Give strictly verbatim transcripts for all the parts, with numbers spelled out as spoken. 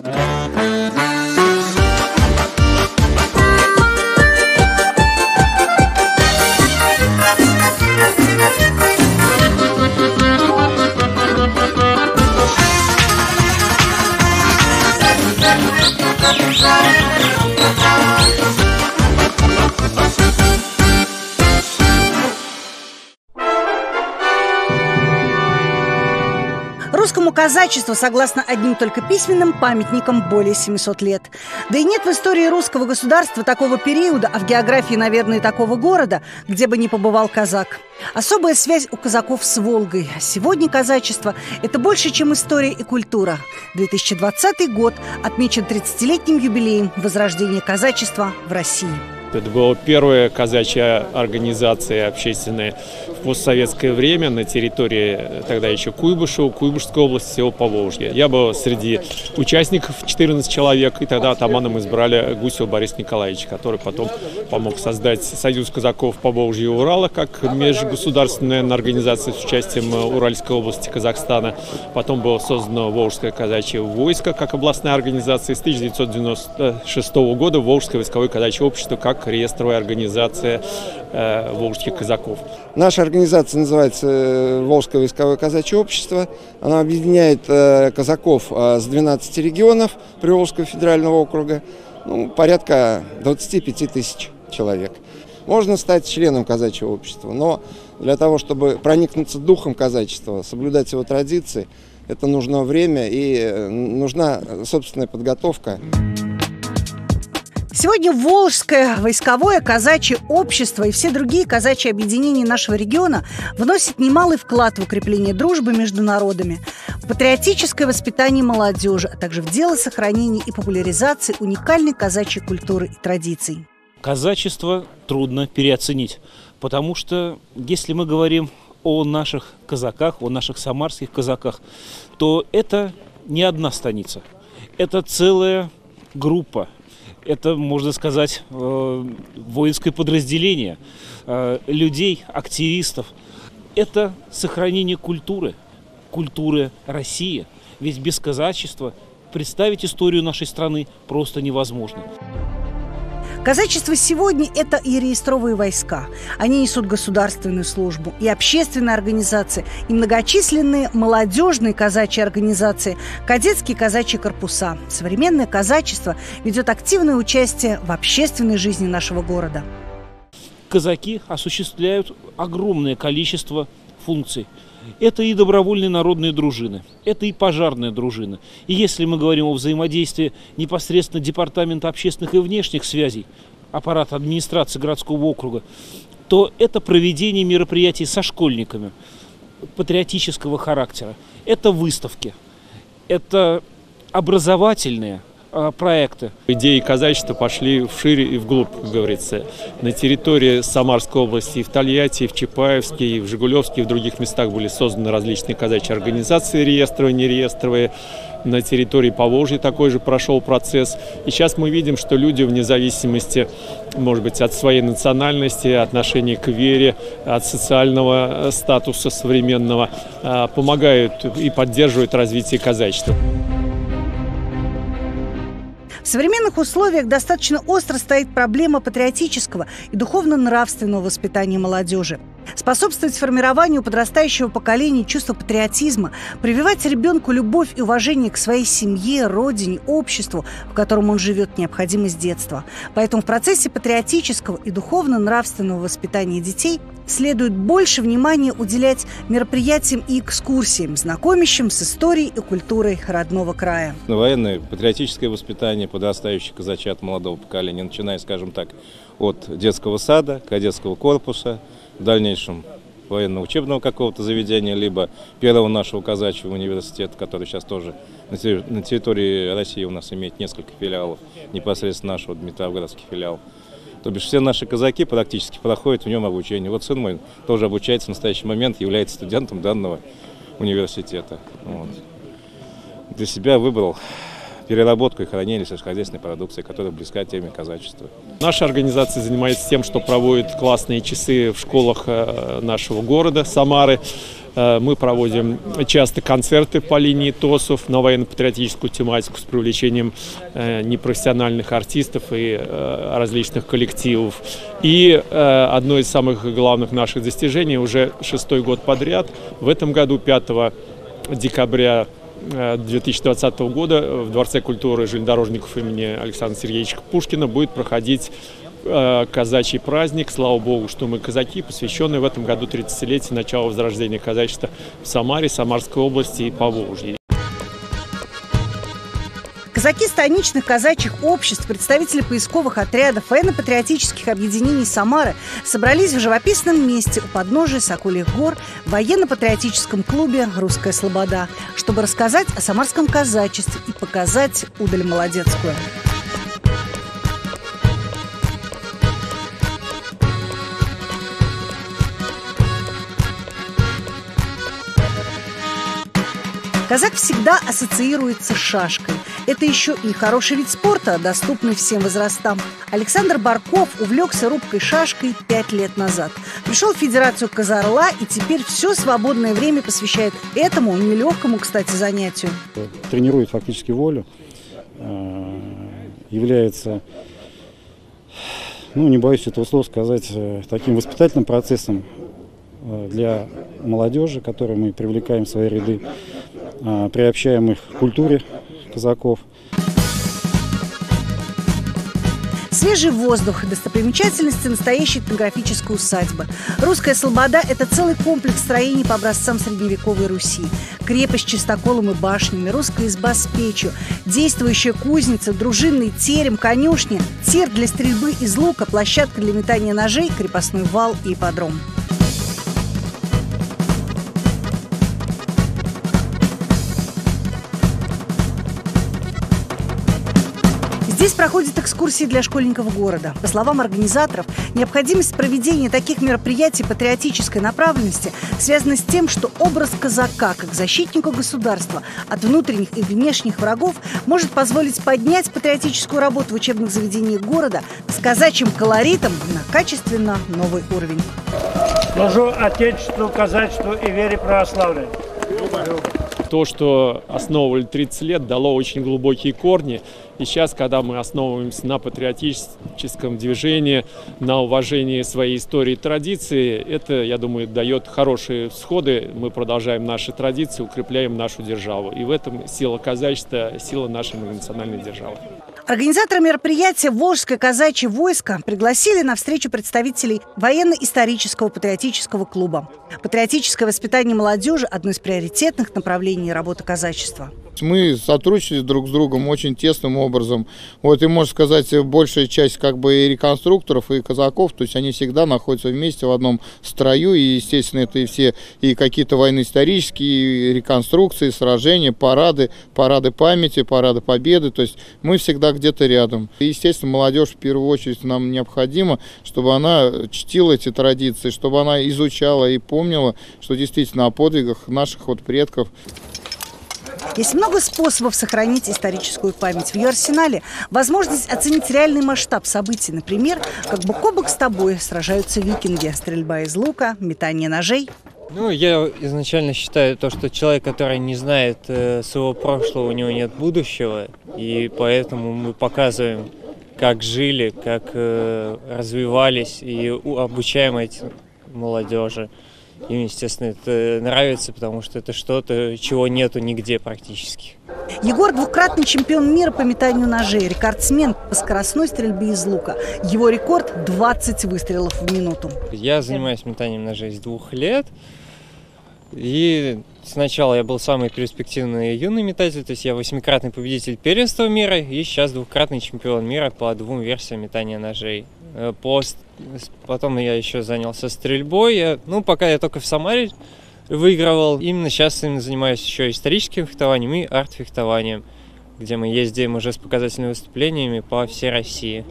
Русскому казачеству, согласно одним только письменным памятникам, более семисот лет. Да и нет в истории русского государства такого периода, а в географии, наверное, и такого города, где бы не побывал казак. Особая связь у казаков с Волгой. Сегодня казачество – это больше, чем история и культура. две тысячи двадцатый год отмечен тридцатилетним юбилеем возрождения казачества в России. Это была первая казачья организация общественная в постсоветское время на территории тогда еще Куйбышева, Куйбышевской области, всего Поволжья. Я был среди участников, четырнадцать человек, и тогда атаманом избрали Гусева Бориса Николаевича, который потом помог создать Союз казаков Поволжья и Урала как межгосударственная организация с участием Уральской области Казахстана. Потом было создано Волжское казачье войско как областная организация. С тысяча девятьсот девяносто шестого года Волжское войсковое казачье общество как реестровая организация э, волжских казаков. Наша организация называется Волжское войсковое казачье общество. Она объединяет э, казаков э, с двенадцати регионов Приволжского федерального округа, ну, порядка двадцати пяти тысяч человек. Можно стать членом казачьего общества, но для того, чтобы проникнуться духом казачества, соблюдать его традиции, это нужно время и нужна собственная подготовка. Сегодня Волжское войсковое казачье общество и все другие казачьи объединения нашего региона вносят немалый вклад в укрепление дружбы между народами, в патриотическое воспитание молодежи, а также в дело сохранения и популяризации уникальной казачьей культуры и традиций. Казачество трудно переоценить, потому что если мы говорим о наших казаках, о наших самарских казаках, то это не одна станица, это целая группа. Это, можно сказать, воинское подразделение людей, активистов. Это сохранение культуры, культуры России. Ведь без казачества представить историю нашей страны просто невозможно. Казачество сегодня – это и реестровые войска. Они несут государственную службу, и общественные организации, и многочисленные молодежные казачьи организации, кадетские казачьи корпуса. Современное казачество ведет активное участие в общественной жизни нашего города. Казаки осуществляют огромное количество функций. Это и добровольные народные дружины, это и пожарная дружина. И если мы говорим о взаимодействии непосредственно Департамента общественных и внешних связей, аппарата администрации городского округа, то это проведение мероприятий со школьниками патриотического характера. Это выставки, это образовательные проекты. Идеи казачества пошли вширь и вглубь, как говорится. На территории Самарской области, и в Тольятти, и в Чапаевске, и в Жигулевске, и в других местах были созданы различные казачьи организации, реестровые, нереестровые. На территории Поволжья такой же прошел процесс. И сейчас мы видим, что люди вне зависимости, может быть, от своей национальности, отношения к вере, от социального статуса современного, помогают и поддерживают развитие казачества. В современных условиях достаточно остро стоит проблема патриотического и духовно-нравственного воспитания молодежи. Способствовать формированию подрастающего поколения чувства патриотизма, прививать ребенку любовь и уважение к своей семье, родине, обществу, в котором он живет, необходимо с детства. Поэтому в процессе патриотического и духовно-нравственного воспитания детей следует больше внимания уделять мероприятиям и экскурсиям, знакомящим с историей и культурой родного края. Военное патриотическое воспитание подрастающих казачат молодого поколения, начиная, скажем так, от детского сада, кадетского корпуса, в дальнейшем военно-учебного какого-то заведения, либо первого нашего казачьего университета, который сейчас тоже на территории России у нас имеет несколько филиалов, непосредственно нашего Дмитровградский филиал. То бишь все наши казаки практически проходят в нем обучение. Вот сын мой тоже обучается в настоящий момент, является студентом данного университета. Вот. Для себя выбрал переработку и хранение сельскохозяйственной продукции, которая близка теме казачества. Наша организация занимается тем, что проводит классные часы в школах нашего города Самары. Мы проводим часто концерты по линии ТОСов на военно-патриотическую тематику с привлечением непрофессиональных артистов и различных коллективов. И одно из самых главных наших достижений уже шестой год подряд. В этом году, пятого декабря две тысячи двадцатого года, в Дворце культуры железнодорожников имени Александра Сергеевича Пушкина будет проходить казачий праздник. Слава Богу, что мы казаки, посвященный в этом году тридцатилетию начала возрождения казачества в Самаре, Самарской области и Поволжье. Казаки станичных казачьих обществ, представители поисковых отрядов, военно-патриотических объединений Самары собрались в живописном месте у подножия Сокольих гор в военно-патриотическом клубе «Русская слобода», чтобы рассказать о самарском казачестве и показать удаль молодецкую. Казак всегда ассоциируется с шашкой. Это еще и хороший вид спорта, доступный всем возрастам. Александр Барков увлекся рубкой шашкой пять лет назад. Пришел в Федерацию Казарла и теперь все свободное время посвящает этому нелегкому, кстати, занятию. Тренирует фактически волю, является, ну не боюсь этого слова сказать, таким воспитательным процессом для молодежи, которую мы привлекаем в свои ряды, приобщаем их к культуре казаков. Свежий воздух, достопримечательности настоящей этнографической усадьбы. Русская слобода – это целый комплекс строений по образцам средневековой Руси. Крепость с чистоколом и башнями, русская изба с печью, действующая кузница, дружинный терем, конюшня, тир для стрельбы из лука, площадка для метания ножей, крепостной вал и ипподром. Здесь проходят экскурсии для школьников города. По словам организаторов, необходимость проведения таких мероприятий патриотической направленности связана с тем, что образ казака как защитника государства от внутренних и внешних врагов может позволить поднять патриотическую работу в учебных заведениях города с казачьим колоритом на качественно новый уровень. Служу Отечеству, казачеству и вере православной. То, что основывали тридцать лет, дало очень глубокие корни. И сейчас, когда мы основываемся на патриотическом движении, на уважении своей истории и традиции, это, я думаю, дает хорошие всходы. Мы продолжаем наши традиции, укрепляем нашу державу. И в этом сила казачества, сила нашей многонациональной державы. Организаторы мероприятия «Волжское казачье войско» пригласили на встречу представителей военно-исторического патриотического клуба. Патриотическое воспитание молодежи – одно из приоритетных направлений работы казачества. Мы сотрудничали друг с другом очень тесным образом. Вот, и, можно сказать, большая часть как бы и реконструкторов, и казаков, то есть они всегда находятся вместе в одном строю. И, естественно, это и все и какие-то военно-исторические реконструкции, сражения, парады, парады памяти, парады победы. То есть мы всегда где-то рядом. И, естественно, молодежь в первую очередь нам необходимо, чтобы она чтила эти традиции, чтобы она изучала и помнила, что действительно о подвигах наших вот предков. Есть много способов сохранить историческую память. В ее арсенале возможность оценить реальный масштаб событий. Например, как бок о бок с тобой сражаются викинги. Стрельба из лука, метание ножей. Ну, я изначально считаю то, что человек, который не знает э, своего прошлого, у него нет будущего. И поэтому мы показываем, как жили, как э, развивались и обучаем эти молодежи. Им, естественно, это нравится, потому что это что-то, чего нету нигде практически. Егор – двукратный чемпион мира по метанию ножей, рекордсмен по скоростной стрельбе из лука. Его рекорд – двадцать выстрелов в минуту. Я занимаюсь метанием ножей с двух лет. И сначала я был самый перспективный юный метатель, то есть я восьмикратный победитель первенства мира и сейчас двукратный чемпион мира по двум версиям метания ножей. Пост... Потом я еще занялся стрельбой. Я... Ну, пока я только в Самаре выигрывал. Именно сейчас я занимаюсь еще историческим фехтованием и арт-фехтованием, где мы ездим уже с показательными выступлениями по всей России.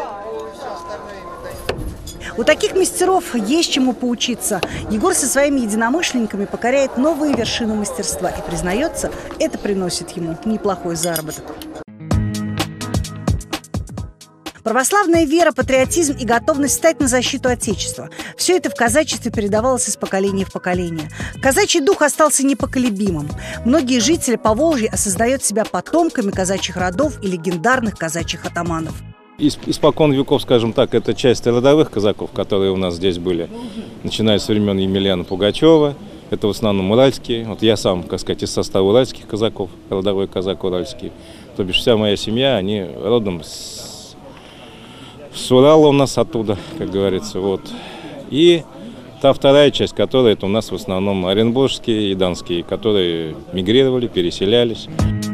У таких мастеров есть чему поучиться. Егор со своими единомышленниками покоряет новые вершины мастерства и признается, это приносит ему неплохой заработок. Православная вера, патриотизм и готовность стать на защиту Отечества – все это в казачестве передавалось из поколения в поколение. Казачий дух остался непоколебимым. Многие жители Поволжья осознают себя потомками казачьих родов и легендарных казачьих атаманов. Испокон веков, скажем так, это часть родовых казаков, которые у нас здесь были, начиная с времен Емельяна Пугачева. Это в основном уральские. Вот я сам, так сказать, из состава уральских казаков, родовой казак уральский. То бишь вся моя семья, они родом с, с Урала у нас оттуда, как говорится. Вот. И та вторая часть, которая это у нас в основном оренбургские и донские, которые мигрировали, переселялись.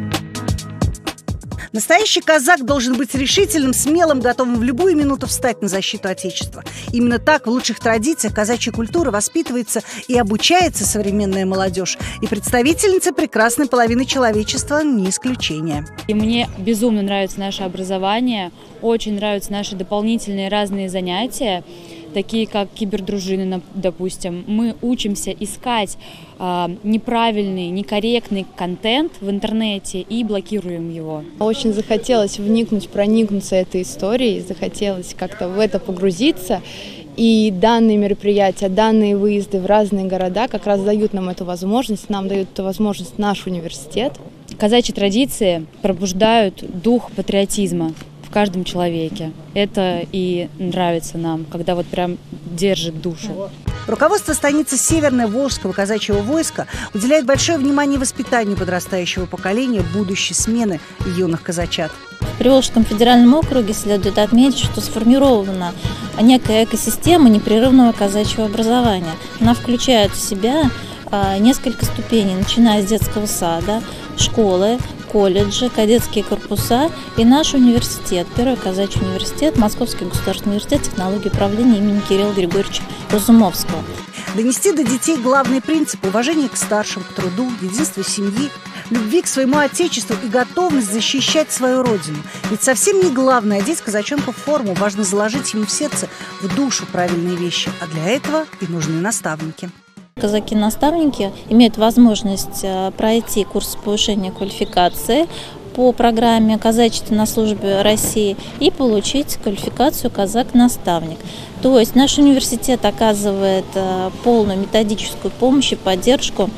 Настоящий казак должен быть решительным, смелым, готовым в любую минуту встать на защиту Отечества. Именно так в лучших традициях казачьей культуры воспитывается и обучается современная молодежь. И представительницы прекрасной половины человечества не исключение. И мне безумно нравится наше образование, очень нравятся наши дополнительные разные занятия, такие как кибердружины, допустим. Мы учимся искать э, неправильный, некорректный контент в интернете и блокируем его. Очень захотелось вникнуть, проникнуться этой историей, захотелось как-то в это погрузиться. И данные мероприятия, данные выезды в разные города как раз дают нам эту возможность, нам дают эту возможность наш университет. Казачьи традиции пробуждают дух патриотизма в каждом человеке. Это и нравится нам, когда вот прям держит душу. Руководство станицы Северное Волжского казачьего войска уделяет большое внимание воспитанию подрастающего поколения будущей смены юных казачат. В Приволжском федеральном округе следует отметить, что сформирована некая экосистема непрерывного казачьего образования. Она включает в себя несколько ступеней, начиная с детского сада, школы, колледжи, кадетские корпуса и наш университет, Первый казачий университет, Московский государственный университет технологии управления имени Кирилла Григорьевича Разумовского. Донести до детей главный принцип – уважение к старшим, к труду, единству семьи, любви к своему отечеству и готовность защищать свою родину. Ведь совсем не главное одеть казачонка в форму, важно заложить ему в сердце, в душу правильные вещи, а для этого и нужны наставники. Казаки-наставники имеют возможность пройти курс повышения квалификации по программе «Казачество на службе России» и получить квалификацию «Казак-наставник». То есть наш университет оказывает полную методическую помощь и поддержку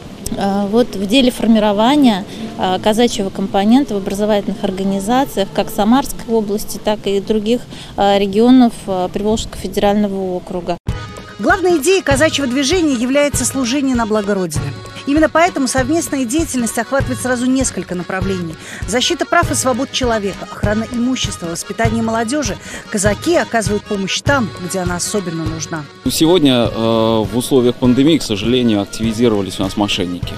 вот в деле формирования казачьего компонента в образовательных организациях как Самарской области, так и других регионов Приволжского федерального округа. Главной идеей казачьего движения является служение на благо Родины. Именно поэтому совместная деятельность охватывает сразу несколько направлений. Защита прав и свобод человека, охрана имущества, воспитание молодежи. Казаки оказывают помощь там, где она особенно нужна. Сегодня э, в условиях пандемии, к сожалению, активизировались у нас мошенники.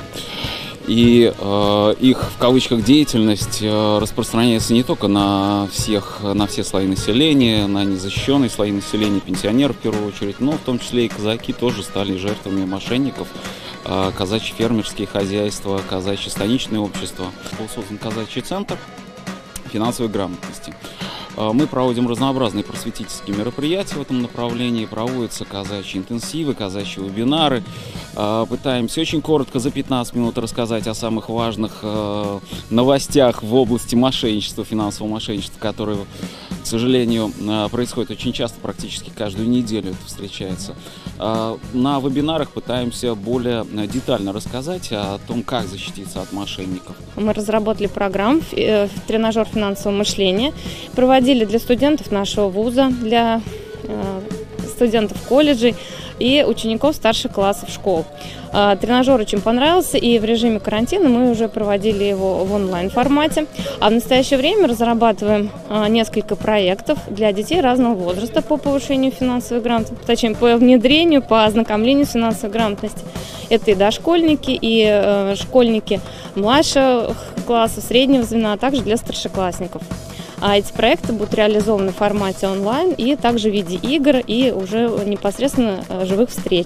И э, их, в кавычках, деятельность э, распространяется не только на всех, на все слои населения, на незащищенные слои населения, пенсионеров в первую очередь, но в том числе и казаки тоже стали жертвами мошенников. Э, казачьи фермерские хозяйства, казачьи станичные общества. Был создан казачий центр финансовой грамотности. Мы проводим разнообразные просветительские мероприятия в этом направлении, проводятся казачьи интенсивы, казачьи вебинары. Пытаемся очень коротко за пятнадцать минут рассказать о самых важных новостях в области мошенничества, финансового мошенничества, которые, к сожалению, происходит очень часто, практически каждую неделю это встречается. На вебинарах пытаемся более детально рассказать о том, как защититься от мошенников. Мы разработали программу «Тренажер финансового мышления», проводили для студентов нашего вуза, для студентов колледжей и учеников старших классов школ. Тренажер очень понравился, и в режиме карантина мы уже проводили его в онлайн-формате. А в настоящее время разрабатываем несколько проектов для детей разного возраста по повышению финансовой грамотности, точнее, по внедрению, по ознакомлению с финансовой грамотностью. Это и дошкольники, и школьники младших классов, среднего звена, а также для старшеклассников. А эти проекты будут реализованы в формате онлайн и также в виде игр и уже непосредственно живых встреч.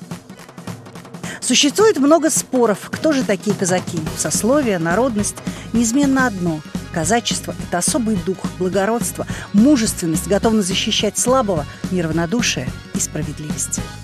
Существует много споров, кто же такие казаки. Сословие, народность. Неизменно одно. Казачество – это особый дух, благородство, мужественность, готовность защищать слабого, мир, равнодушие и справедливость.